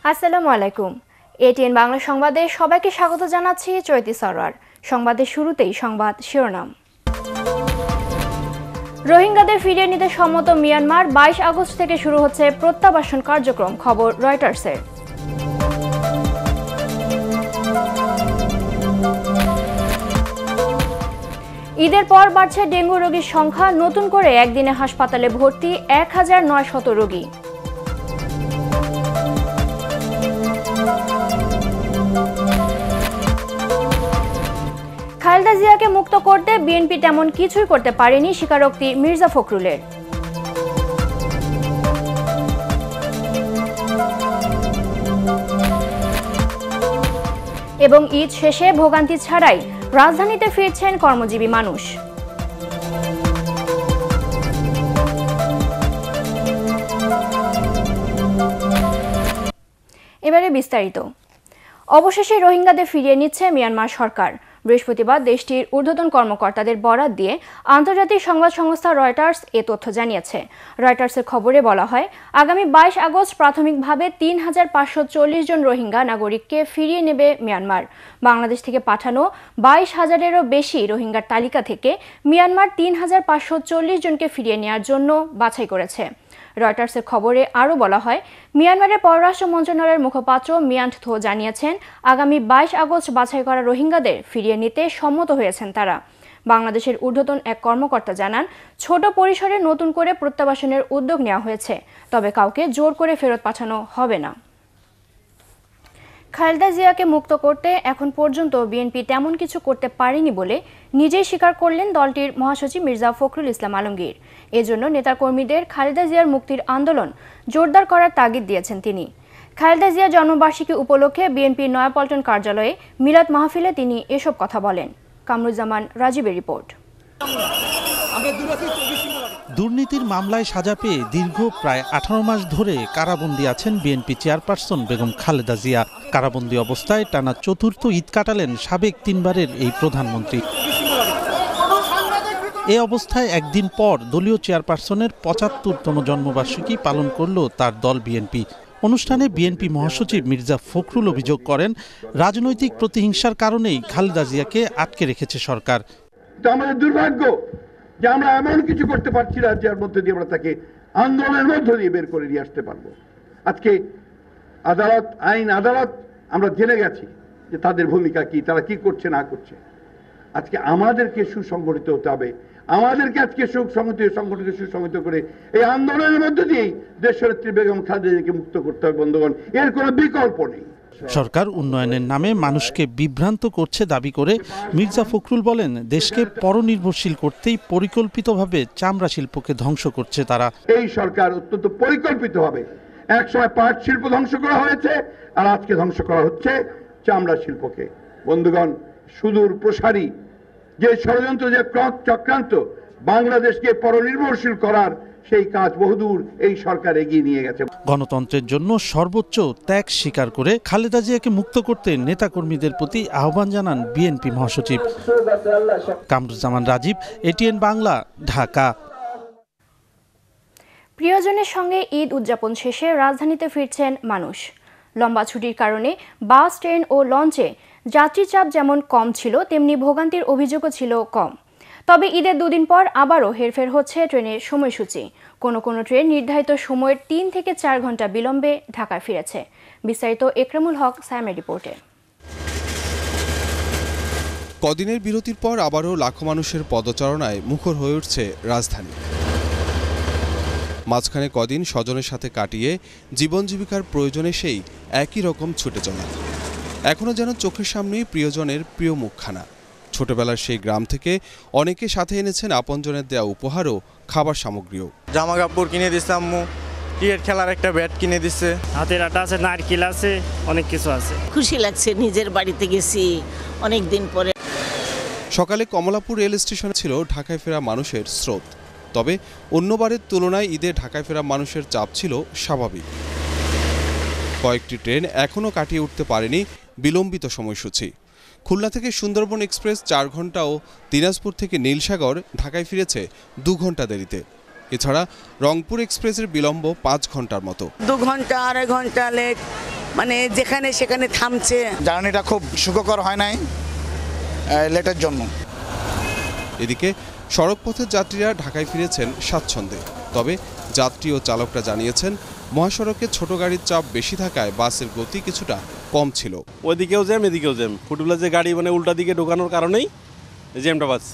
আসসালামু আলাইকুম। এটিএন বাংলা সংবাদে সবাইকে স্বাগত জানাচ্ছি চৈতি সরওয়ার। সংবাদের শুরুতেই সংবাদ শিরোনাম। রোহিঙ্গাদের ফিরিয়ে নিতে সম্মত মিয়ানমার, 22 আগস্ট থেকে শুরু হচ্ছে প্রত্যাবাসন কার্যক্রম, খবর রয়টার্সের। ঈদের পর বাড়ছে ডেঙ্গু রোগীর সংখ্যা, নতুন করে একদিনে হাসপাতালে ভর্তি 1900 রোগী। খালেদা জিয়াকে মুক্ত করতে বিএনপি তেমন কিছুই করতে পারেনি, স্বীকারোক্তি মির্জা ফখরুলের। এবং ঈদ শেষে ভোগান্তি ছাড়াই রাজধানীতে ফিরছেন কর্মজীবী মানুষ। এবারে বিস্তারিত। অবশেষে রোহিঙ্গাদের ফিরিয়ে নিচ্ছে মিয়ানমার সরকার। বৃহস্পতিবার দেশটির ঊর্ধ্বতন কর্মকর্তাদের বরাত দিয়ে আন্তর্জাতিক সংবাদ সংস্থা রয়টার্স এ তথ্য জানিয়েছে। রয়টার্সের খবরে বলা হয়, আগামী 22 আগস্ট প্রাথমিকভাবে 3540 জন রোহিঙ্গা নাগরিককে ফিরিয়ে নেবে মিয়ানমার। বাংলাদেশ থেকে পাঠানো 22,000-এরও বেশি রোহিঙ্গার তালিকা থেকে মিয়ানমার 3540 জনকে ফিরিয়ে নেওয়ার জন্য বাছাই করেছে। রয়টার্সের খবরে আরও বলা হয়, মিয়ানমারের পররাষ্ট্র মন্ত্রণালয়ের মুখপাত্র মিয়ান্ট থো জানিয়েছেন, আগামী 22 আগস্ট বাছাই করা রোহিঙ্গাদের ফিরিয়ে নিতে সম্মত হয়েছেন তারা। বাংলাদেশের ঊর্ধ্বতন এক কর্মকর্তা জানান, ছোট পরিসরে নতুন করে প্রত্যাবাসনের উদ্যোগ নেওয়া হয়েছে, তবে কাউকে জোর করে ফেরত পাঠানো হবে না। খালেদা জিয়াকে মুক্ত করতে এখন পর্যন্ত বিএনপি তেমন কিছু করতে পারেনি বলে নিজেই স্বীকার করলেন দলটির মহাসচিব মির্জা ফখরুল ইসলাম আলমগীর। এজন্য নেতাকর্মীদের খালেদা জিয়ার মুক্তির আন্দোলন জোরদার করার তাগিদ দিয়েছেন তিনি। খালেদা জিয়ার জন্মবার্ষিকী উপলক্ষে বিএনপির নয়াপল্টন কার্যালয়ে মিলাদ মাহফিলে তিনি এসব কথা বলেন। কামরুজ্জামান রাজীবের রিপোর্ট। দুর্নীতির মামলায় সাজা পেয়ে দীর্ঘ প্রায় 18 মাস ধরে কারাবন্দী আছেন বিএনপি চেয়ারপারসন বেগম খালেদা জিয়া। কারাবন্দী অবস্থায় টানা চতুর্থ ঈদ কাটালেন সাবেক 3 বারের এই প্রধানমন্ত্রী। এ অবস্থায় একদিন পর দলীয় চেয়ারপারসনের 75তম জন্মবার্ষিকী পালন করল তার দল বিএনপি। অনুষ্ঠানে বিএনপি মহাসচিব মির্জা ফখরুল অভিযোগ করেন, রাজনৈতিক প্রতিহিংসার কারণেই খালেদা জিয়াকে আটকে রেখেছে সরকার। আমাদের দুর্ভাগ্য যে আমরা এমন কিছু করতে পারছি না যার মধ্যে দিয়ে আমরা তাকে আন্দোলনের মধ্য দিয়ে বের করে নিয়ে আসতে পারবো। আজকে আদালত আমরা জেনে গেছি যে তাদের ভূমিকা কি, তারা কি করছে না করছে। আজকে আমাদেরকে সুসংগঠিত হতে হবে, আমাদেরকে আজকে সুসংগঠিত করে এই আন্দোলনের মধ্য দিয়েই দেশনেত্রী বেগম খালেদা জিয়াকে মুক্ত করতে হবে বন্ধুগণ, এর কোনো বিকল্প নেই। সরকার উন্নয়নের নামে মানুষকে বিভ্রান্ত করছে দাবি করে মির্জা ফখরুল বলেন, দেশকে পরনির্ভরশীল করতেই পরিকল্পিতভাবে চামড়া শিল্পকে ধ্বংস করছে তারা। এই সরকার অত্যন্ত পরিকল্পিতভাবে একসময় পাট শিল্প ধ্বংস করা হয়েছে, আর আজকে ধ্বংস করা হচ্ছে চামড়া শিল্পকে। বন্ধুগণ, সুদূর প্রসারী যে ষড়যন্ত্র, যে চক্রান্ত বাংলাদেশকে পরনির্ভরশীল করার, সেই কাজ বহুদূর এই সরকার এগিয়ে নিয়ে গেছে। গণতন্ত্রের জন্য সর্বোচ্চ ত্যাগ স্বীকার করে খালেদা জিয়াকে মুক্ত করতে নেতাকর্মীদের প্রতি আহ্বান জানান বিএনপি মহাসচিব। কামরুজ্জামান রাজীব, এটিএন বাংলা, ঢাকা। প্রিয়জনের সঙ্গে ঈদ উদযাপন শেষে রাজধানীতে ফিরছেন মানুষ। লম্বা ছুটির কারণে বাস, ট্রেন ও লঞ্চে যাত্রী চাপ যেমন কম ছিল, তেমনি ভোগান্তির অভিযোগও ছিল কম। তবে ঈদের 2 দিন পর আবারও হেরফের হচ্ছে ট্রেনের সময়সূচি। কোনো ট্রেন নির্ধারিত সময়ের 3 থেকে 4 ঘন্টা বিলম্বে ঢাকায় ফিরেছে। বিস্তারিত একরামুল হক সাইমের রিপোর্টে। কদিনের বিরতির পর আবারও লাখো মানুষের পদচারণায় মুখর হয়ে উঠছে রাজধানী। মাঝখানে কদিন স্বজনের সাথে কাটিয়ে জীবন জীবিকার প্রয়োজনে সেই একই রকম ছুটে চলা। এখনও যেন চোখের সামনেই প্রিয়জনের প্রিয় মুখখানা। ছোটবেলার সেই গ্রাম থেকে অনেকে সাথে এনেছেন আপনজনের দেয়া উপহার ও খাবার সামগ্রীও। জামা কাপড় কিনে দিচ্ছে আম্মু, ক্রিকেট খেলার একটা ব্যাট কিনে দিচ্ছে, হাতের আটা আছে, নারকেল আছে, অনেক কিছু আছে। খুশি লাগছে, নিজের বাড়িতে গেছি অনেক দিন পরে। সকালে কমলাপুর রেল স্টেশনে ছিল ঢাকায় ফেরা মানুষের স্রোত। তবে অন্যবারের তুলনায় ঈদে ঢাকায় ফেরা মানুষের চাপ ছিল স্বাভাবিক। কয়েকটি ট্রেন এখনও কাটিয়ে উঠতে পারেনি বিলম্বিত সময়সূচি। খুলনা থেকে সুন্দরবন এক্সপ্রেস 4 ঘন্টা ও দিনাজপুর থেকে নীলসাগর ঢাকায় ফিরেছে 2 ঘন্টা দেরিতে। এছাড়া রংপুর এক্সপ্রেসের বিলম্ব 5 ঘন্টার মতো। 2 ঘন্টা 2.5 ঘন্টা লেট মানে যেখানে সেখানে থামছে। জার্নিটা খুব সুখকর হয় নাই লেটের জন্য। এদিকে সড়কপথের যাত্রীরা ঢাকায় ফিরেছেন স্বাচ্ছন্দ্যে। তবে যাত্রী ও চালকরা জানিয়েছেন মহাসড়কে ছোট গাড়ির চাপ বেশি থাকায় বাসের গতি কিছুটা কম ছিল। ওইদিকেও জ্যাম এদিকেও জ্যাম, ফুটবলের যে গাড়ি মানে উল্টা দিকে ঢোকানোর কারণেই জ্যামটা বাড়ছে।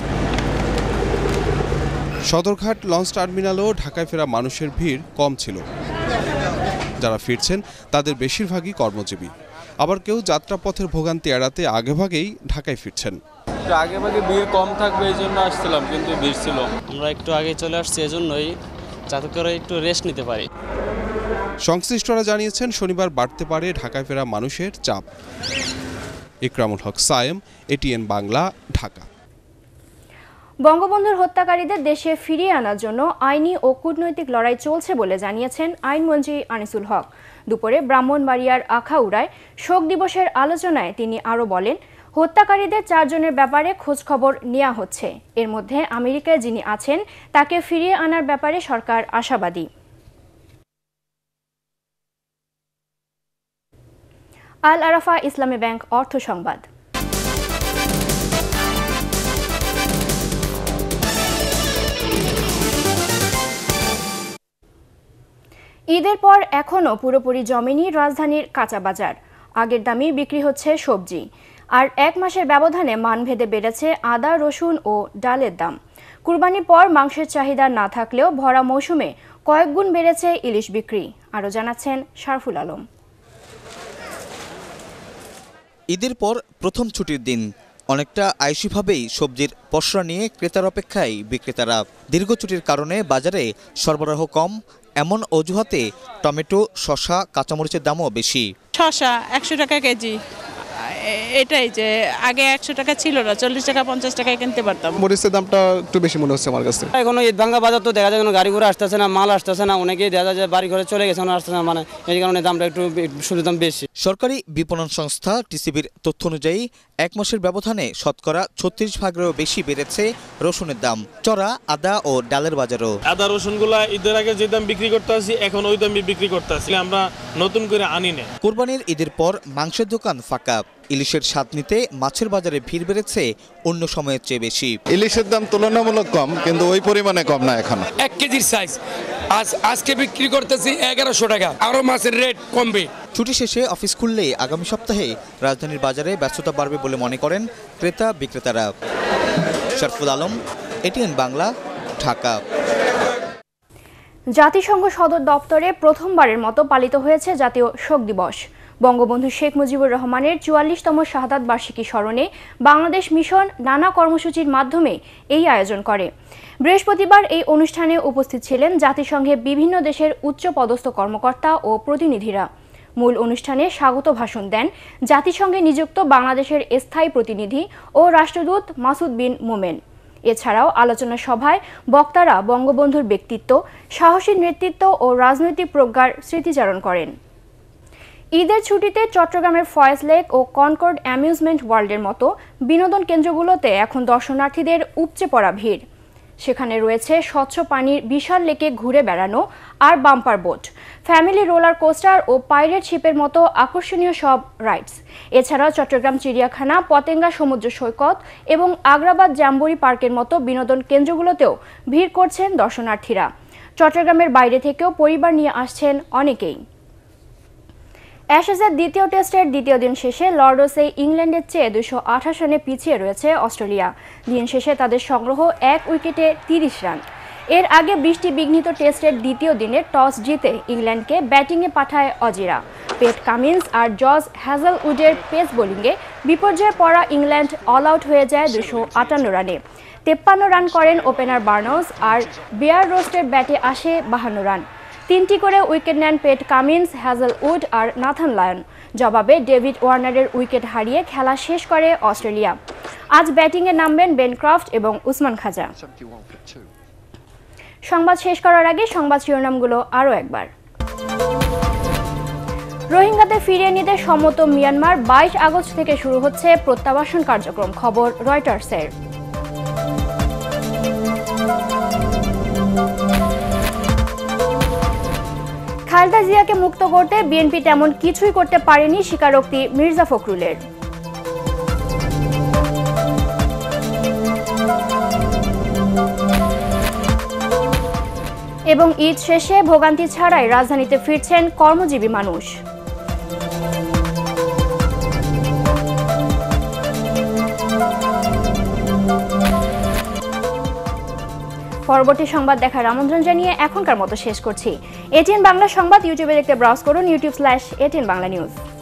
সদরঘাট লঞ্চ টার্মিনালেও ঢাকায় ফেরা মানুষের ভিড় কম ছিল। যারা ফিরছেন তাদের বেশিরভাগই কর্মজীবী, আবার কেউ যাত্রাপথের ভোগান্তি এড়াতে আগেভাগেই ঢাকায় ফিরছেন। আগেভাগে ভিড় কম থাকবে এই জন্য আসছিলাম, কিন্তু ভিড় ছিল। আমরা একটু আগে চলে আসছি এজন্যই, যাতে করে একটু রেস্ট নিতে পারি। সংশ্লিষ্টরা জানিয়েছেন শনিবার বাড়তে পারে ঢাকায় ফেরা মানুষের চাপ। ইকরামুল হক সায়েম, এটিএন বাংলা, ঢাকা। বঙ্গবন্ধুর হত্যাকারীদের দেশে ফিরিয়ে আনার জন্য আইনি ও কূটনৈতিক লড়াই চলছে বলে জানিয়েছেন আইনমন্ত্রী আনিসুল হক। দুপুরে ব্রাহ্মণবাড়িয়ার আখাউড়ায় শোক দিবসের আলোচনায় তিনি আরও বলেন, হত্যাকারীদের 4 জনের ব্যাপারে খোঁজখবর নেওয়া হচ্ছে। এর মধ্যে আমেরিকায় যিনি আছেন তাকে ফিরিয়ে আনার ব্যাপারে সরকার আশাবাদী। আল আরাফা ইসলামী ব্যাংক অর্থ সংবাদ। ঈদের পর এখনও পুরোপুরি জমেনি রাজধানীর কাঁচা বাজার। আগের দামেই বিক্রি হচ্ছে সবজি, আর 1 মাসের ব্যবধানে মানভেদে বেড়েছে আদা, রসুন ও ডালের দাম। কুরবানির পর মাংসের চাহিদা না থাকলেও ভরা মৌসুমে কয়েক গুণ বেড়েছে ইলিশ বিক্রি। আরও জানাচ্ছেন শারফুল আলম। ঈদের পর প্রথম ছুটির দিন, অনেকটা আইসিভাবেই সবজির পসরা নিয়ে ক্রেতার অপেক্ষায় বিক্রেতারা। দীর্ঘ ছুটির কারণে বাজারে সরবরাহ কম, এমন অজুহাতে টমেটো, শসা, কাঁচামরিচের দামও বেশি। শসা 100 টাকা কেজি, এটাই যে আগে 100 টাকা ছিল না, 40 টাকা 50 টাকায় কিনতে পারতাম। মরিচের দামটা একটু বেশি মনে হচ্ছে আমার কাছে। এখন ঈদ ভাঙ্গা বাজার তো দেখা যায় কোনো গাড়ি ঘোড়া আসতেছে না, মাল আসতেছে না, অনেকেই দেখা যায় বাড়ি ঘরে চলে গেছে, আসতেছে না, মানে এই কারণে দামটা একটু সবজির দাম বেশি। সরকারি বিপণন সংস্থা টিসিবির তথ্য অনুযায়ী 1 মাসের ব্যবধানে শতকরা 36%-এরও বেশি বেড়েছে রসুনের দাম। চড়া আদা ও ডালের বাজারও। আদা রসুনগুলা ঈদের আগে যে দাম বিক্রি করতে আসি এখন ওই দামই বিক্রি করতে আসি, আমরা নতুন করে আনি না। কোরবানির ঈদের পর মাংসের দোকান ফাঁকা। ইলিশের স্বাদ নিতে মাছের বাজারে ভিড় বেড়েছে অন্য সময়ের চেয়ে বেশি। ইলিশের দাম তুলনামূলক কম, কিন্তু ওই পরিমাণে কম না এখনো। 1 কেজির সাইজ আজকে বিক্রি করতেছি 1100 টাকা, আরো মাছের রেট কমবে। ছুটি শেষে অফিস খুললে আগামী সপ্তাহে রাজধানীর বাজারে ব্যস্ততা বাড়বে বলে মনে করেন ক্রেতা বিক্রেতারা। শারফুল আলম, এটিএন বাংলা, ঢাকা। জাতিসংঘ সদর দপ্তরে প্রথমবারের মতো পালিত হয়েছে জাতীয় শোক দিবস। বঙ্গবন্ধু শেখ মুজিবুর রহমানের 44তম শাহাদাত বার্ষিকী স্মরণে বাংলাদেশ মিশন নানা কর্মসূচির মাধ্যমে এই আয়োজন করে। বৃহস্পতিবার এই অনুষ্ঠানে উপস্থিত ছিলেন জাতিসংঘের বিভিন্ন দেশের উচ্চপদস্থ কর্মকর্তা ও প্রতিনিধিরা। মূল অনুষ্ঠানে স্বাগত ভাষণ দেন জাতিসংঘে নিযুক্ত বাংলাদেশের স্থায়ী প্রতিনিধি ও রাষ্ট্রদূত মাসুদ বিন মোমেন। এছাড়াও আলোচনা সভায় বক্তারা বঙ্গবন্ধুর ব্যক্তিত্ব, সাহসী নেতৃত্ব ও রাজনৈতিক প্রজ্ঞার স্মৃতিচারণ করেন। ঈদের ছুটিতে চট্টগ্রামের ফয়েজ লেক ও কনকর্ড অ্যামিউজমেন্ট ওয়ার্ল্ডের মতো বিনোদন কেন্দ্রগুলোতে এখন দর্শনার্থীদের উপচে পড়া ভিড়। সেখানে রয়েছে স্বচ্ছ পানির বিশাল লেকে ঘুরে বেড়ানো আর bumper boat, family roller coaster ও পাইরেট শিপের মতো আকর্ষণীয় সব রাইডস। এছাড়াও চট্টগ্রাম চিড়িয়াখানা, পতেঙ্গা সমুদ্র সৈকত এবং আগ্রাবাদ জাম্বুরি পার্কের মতো বিনোদন কেন্দ্রগুলোতেও ভিড় করছেন দর্শনার্থীরা। চট্টগ্রামের বাইরে থেকেও পরিবার নিয়ে আসছেন অনেকেই। অ্যাশেজের দ্বিতীয় টেস্টের দ্বিতীয় দিন শেষে লর্ডসে ইংল্যান্ডের চেয়ে 228 রানে পিছিয়ে রয়েছে অস্ট্রেলিয়া। দিন শেষে তাদের সংগ্রহ 1 উইকেটে 30 রান। এর আগে বৃষ্টি বিঘ্নিত টেস্টের দ্বিতীয় দিনে টস জিতে ইংল্যান্ডকে ব্যাটিংয়ে পাঠায় অজিরা। পেট কামিন্স আর জর্জ হ্যাজেলউডের পেস বোলিংয়ে বিপর্যয়ে পড়া ইংল্যান্ড অল আউট হয়ে যায় 258 রানে। 53 রান করেন ওপেনার বার্নস, আর বিয়ার রোস্টের ব্যাটে আসে 52 রান। 3টি করে উইকেট নেন পেট কামিন্স, হ্যাজেলউড আর নাথান লায়ন। জবাবে ডেভিড ওয়ার্নারের উইকেট হারিয়ে খেলা শেষ করে অস্ট্রেলিয়া। আজ ব্যাটিংয়ে নামবেন বেন ক্রফট এবং উসমান খাজা। সংবাদ শেষ করার আগে সংবাদ শিরোনামগুলো আরও একবার। রোহিঙ্গাদের ফিরিয়ে নিতে সম্মত মিয়ানমার, 22 আগস্ট থেকে শুরু হচ্ছে প্রত্যাবাসন কার্যক্রম, খবর রয়টার্সের। খালেদা খালেদা জিয়াকে মুক্ত করতে বিএনপি তেমন কিছুই করতে পারেনি স্বীকারোক্তি মির্জা ফখরুলের। এবং ঈদ শেষে ভোগান্তি ছাড়াই রাজধানীতে ফিরছেন কর্মজীবী মানুষ। পরবর্তী সংবাদ দেখার আমন্ত্রণ জানিয়ে এখনকার মতো শেষ করছি। এটিএন বাংলা সংবাদ ইউটিউবে দেখতে ব্রাউজ করুন youtube/ATN Bangla News।